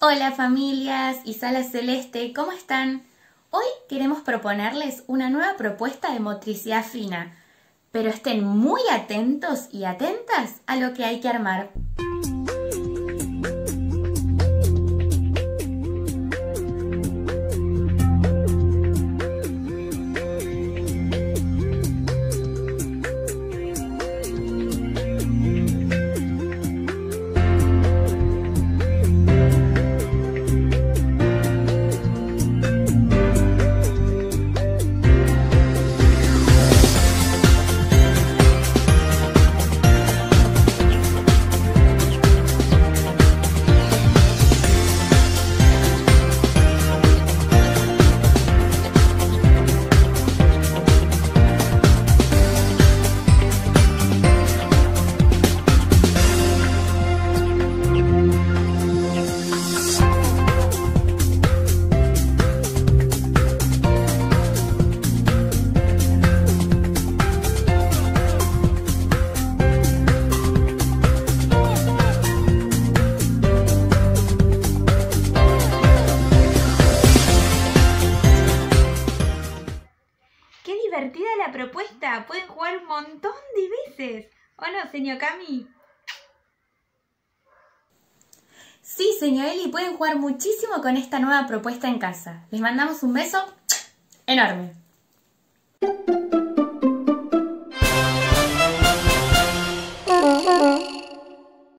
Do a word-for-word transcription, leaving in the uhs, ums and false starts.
Hola familias y Sala Celeste, ¿cómo están? Hoy queremos proponerles una nueva propuesta de motricidad fina, pero estén muy atentos y atentas a lo que hay que armar. ¡Qué divertida la propuesta! Pueden jugar un montón de veces. ¿O no, señor Cami? Sí, señor Eli, pueden jugar muchísimo con esta nueva propuesta en casa. Les mandamos un beso enorme.